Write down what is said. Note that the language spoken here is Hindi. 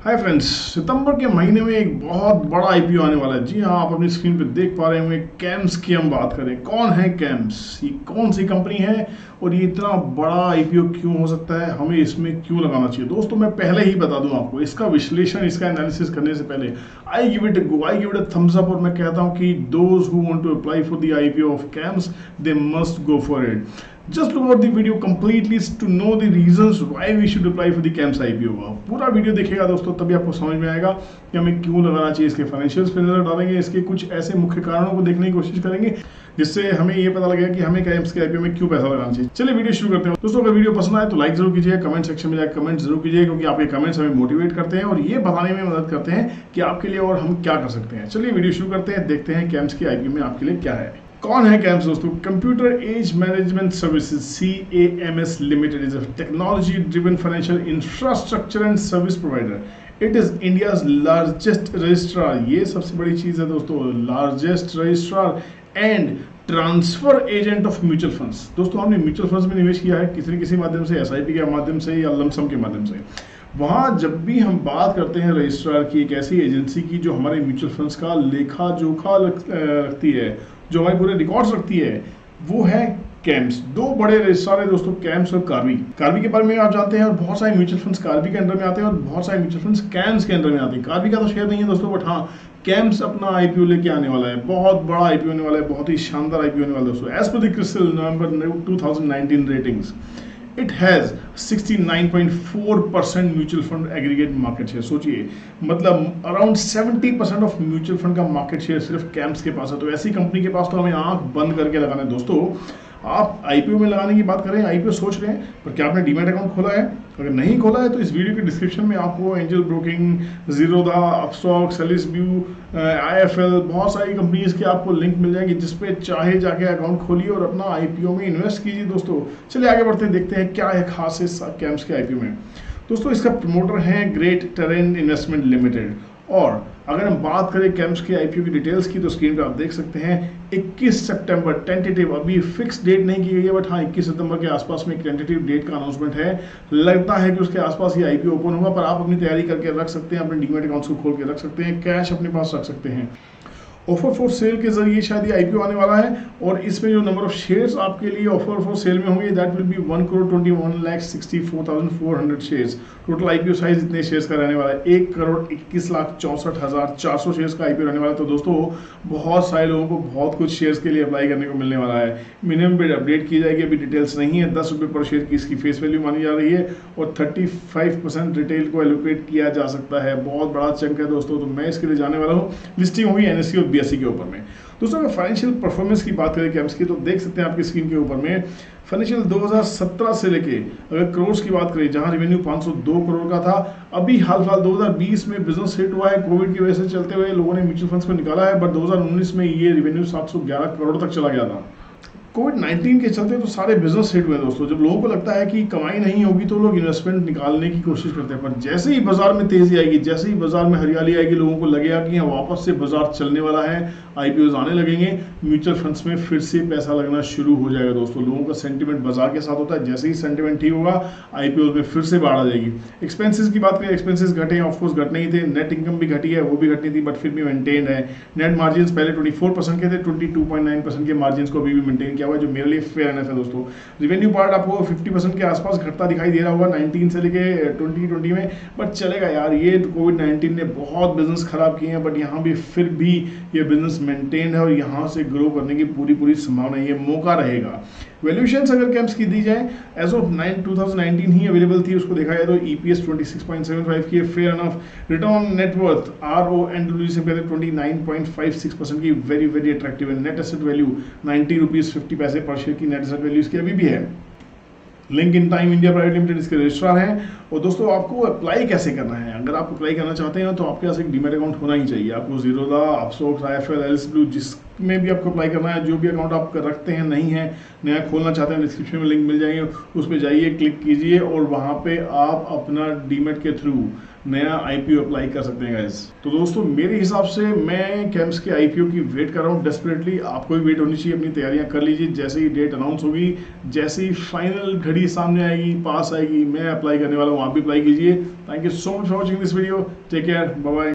हाय फ्रेंड्स, सितंबर के महीने में एक बहुत बड़ा आईपीओ आने वाला है। जी हाँ, आप अपनी स्क्रीन पे देख पा रहे होंगे। कैम्स की हम बात करें, कौन है कैम्स, ये कौन सी कंपनी है और ये इतना बड़ा आईपीओ क्यों हो सकता है, हमें इसमें क्यों लगाना चाहिए। दोस्तों मैं पहले ही बता दूं आपको, इसका विश्लेषण, इसका एनालिसिस करने से पहले I give it go, I give it a thumbs up, और मैं कहता हूँ कि those who want to apply for the IPO of CAMS, they must go for it. Just look at the video completely to know the reasons why we should apply for the CAMS IPO। पूरा वीडियो देखिएगा दोस्तों, तभी आपको समझ में आएगा कि हमें क्यों लगाना चाहिए। इसके फाइनेंशियल्स पे नजर डालेंगे, इसके कुछ ऐसे मुख्य कारणों को देखने की कोशिश करेंगे जिससे हमें ये पता लगेगा कि हमें कैम्स के आईपीओ में क्यों पैसा लगाना चाहिए। चलिए वीडियो शुरू करते हैं दोस्तों। अगर वीडियो पसंद आए तो लाइक जरूर कीजिए, कमेंट सेक्शन में जाकर कमेंट जरूर कीजिए, क्योंकि आपके कमेंट्स हमें मोटिवेट करते हैं और ये बताने में मदद करते हैं कि आपके लिए और हम क्या कर सकते हैं। चलिए वीडियो शुरू करते हैं, देखते हैं कैम्स के आईपीओ में आपके लिए क्या है। कौन है कैम्स दोस्तों? Computer age management services, CAMS limited is a technology driven financial infrastructure and service provider. It is India's largest registrar, ये सबसे बड़ी चीज है दोस्तों, largest registrar and transfer agent of mutual funds. दोस्तों हमने म्यूचुअल फंड्स में निवेश किया है किसी न किसी माध्यम से, SIP के माध्यम से या लमसम के माध्यम से। वहाँ जब भी हम बात करते हैं रजिस्ट्रार की, एक ऐसी एजेंसी की जो हमारे म्यूचुअल फंड्स का लेखा जोखा रखती है, जो हमारे पूरे रिकॉर्ड्स रखती है, वो है कैम्स। दो बड़े रजिस्ट्रार है दोस्तों, कैम्स और कार्वी। कार्वी के बारे में आप जानते हैं, और बहुत सारे म्यूचुअल फंड्स कार्वी के अंडर में आते हैं और बहुत सारे म्यूचुअल फंड्स कैम्स के अंडर में आते हैं। कार्वी का तो शेयर नहीं है दोस्तों, बट हाँ कैम्स अपना आईपीओ लेके आने वाला है, बहुत बड़ा आईपीओ होने वाला है, बहुत ही शानदार आईपीओ होने वाला है दोस्तों। As per the CRISIL November 2019 ratings, it has 69.4% mutual fund aggregate market share. सोचिए, मतलब अराउंड 70% ऑफ म्यूचुअल फंड का मार्केट शेयर सिर्फ कैम्स के पास है। तो ऐसी कंपनी के पास तो हमें आंख बंद करके लगाना है दोस्तों। आप आईपीओ में लगाने की बात करें, आईपीओ सोच रहे हैं, पर क्या आपने डीमैट अकाउंट खोला है? अगर नहीं खोला है तो इस वीडियो के डिस्क्रिप्शन में आपको एंजल ब्रोकिंग, जीरोधा, अपस्टॉक, सेलिसब्यू, IFL, बहुत सारी कंपनीज के आपको लिंक मिल जाएंगे, जिसपे चाहे जाके अकाउंट खोलिए और अपना आईपीओ में इन्वेस्ट कीजिए दोस्तों। चलिए आगे बढ़ते हैं, देखते हैं क्या है खास इस कैम्स के आईपीओ में। दोस्तों इसका प्रमोटर है ग्रेट टेरेन इन्वेस्टमेंट लिमिटेड। और अगर हम बात करें कैम्स के आईपीओ की डिटेल्स की, तो स्क्रीन पे आप देख सकते हैं 21 सितंबर टेंटेटिव, अभी फिक्स डेट नहीं की गई है, बट हाँ 21 सितंबर के आसपास में एक टेंटेटिव डेट का अनाउंसमेंट है। लगता है कि उसके आसपास ये आईपीओ ओपन होगा, पर आप अपनी तैयारी करके रख सकते हैं, अपने डीमैट अकाउंट्स को खोल के रख सकते हैं, कैश अपने पास रख सकते हैं। ऑफर फॉर सेल के जरिए शायद ये आईपीओ आने वाला है, और इसमें जो नंबर ऑफ शेयर्स आपके लिए ऑफर फॉर सेल में होंगे, that will be 1,21,64,400 shares. Total IPO size इतने शेयर्स का रहने वाला है, 1,21,64,400 शेयर्स का आईपीओ रहने वाला है। तो दोस्तों बहुत सारे लोगों को बहुत कुछ शेयर्स के लिए अप्लाई करने को मिलने वाला है। मिनिमम बिड अपडेट की जाएगी, अभी डिटेल्स नहीं है। 10 रुपये पर शेयर की इसकी फेस वैल्यू मानी जा रही है, और 35% रिटेल को एलोकेट किया जा सकता है। बहुत बड़ा चंक है दोस्तों, तो मैं इसके लिए जाने वाला हूँ। लिस्टिंग होगी NSE और BSE के ऊपर में। दोस्तों अगर फाइनेंशियल परफॉर्मेंस की बात करें कैम्स की, तो देख सकते हैं आपकी स्क्रीन के ऊपर में फाइनेंशियल 2017 से लेके, अगर करोड़ की बात करें, जहां रेवेन्यू 502 करोड़ का था, अभी हाल फिलहाल 2020 में बिजनेस हिट हुआ है, कोविड की वजह से चलते हुए लोगों ने म्यूचुअल फंड्स को निकाला है, बट 2019 में ये रेवेन्यू 711 करोड़ तक चला गया था। कोविड-19 के चलते तो सारे बिजनेस हिट हुए दोस्तों। जब लोगों को लगता है कि कमाई नहीं होगी तो लोग इन्वेस्टमेंट निकालने की कोशिश करते हैं, पर जैसे ही बाजार में तेजी आएगी, जैसे ही बाजार में हरियाली आएगी, लोगों को लगेगा कि यहाँ वापस से बाजार चलने वाला है, आईपीओज आने लगेंगे, म्यूचुअल फंड्स में फिर से पैसा लगना शुरू हो जाएगा दोस्तों। लोगों का सेंटिमेंट बाजार के साथ होता है, जैसे ही सेंटिमेंट ठीक होगा, आईपीओज में फिर से बाढ़ आ जाएगी। एक्सपेंसेस की बात करें, एक्सपेंसेस घटे, ऑफकोर्स घटने ही थे। नेट इनकम भी घटी है, वो भी घटनी थी, बट फिर भी मेंटेन है। नेट मार्जिन पहले 24% के थे, 22.9% के मार्जिन को अभी भी मेंटेन किया हुआ है, जो मेरे लिए फेयरनेस है दोस्तों। रिवेन्यू पार्ट आपको 50% के आसपास घटता दिखाई दे रहा होगा 19 से लेके 2020 में, बट चलेगा यार, ये कोविड-19 ने बहुत बिजनेस खराब किए हैं, बट यहाँ भी फिर भी ये बिजनेस मेंटेन है और यहाँ से ग्रो करने की पूरी संभावना है, ये मौका रहेगा। वैल्यूएशंस अगर कैम्स की दी जाए, एज ऑफ 2019 ही अवेलेबल थी, उसको देखा जाए तो EPS 26.75 की है, fair enough. Return on net worth RONW से पहले 29.56% की, वेरी अट्रैक्टिव है। Net asset value 90 rupees 50 paise पर शेयर की नेट एसेट वैल्यू इसकी अभी भी है। Link Intime India Private Limited इसके रजिस्ट्रार हैं। और दोस्तों आपको अप्लाई कैसे करना है? अगर आप अप्लाई करना चाहते हैं तो आपके पास एक डीमैट अकाउंट होना ही चाहिए। आपको जीरोधा, अपस्टॉक, IFL, LSW, जिसमें भी आपको अप्लाई करना है, जो भी अकाउंट आप रखते हैं, नहीं है, नया खोलना चाहते हैं, डिस्क्रिप्शन में लिंक मिल जाएंगे, उस पर जाइए, क्लिक कीजिए, और वहाँ पे आप अपना डीमैट के थ्रू नया IPO अप्लाई कर सकते हैं गाइस। तो दोस्तों मेरे हिसाब से मैं कैम्स के IPO की वेट कर रहा हूँ डेस्परेटली। आपको भी वेट होनी चाहिए, अपनी तैयारियां कर लीजिए। जैसे ही डेट अनाउंस होगी, जैसे ही फाइनल घड़ी सामने आएगी, पास आएगी, मैं अप्लाई करने वाला हूँ, आप भी अप्लाई कीजिए। Thank you so much for watching this video. Take care, bye bye.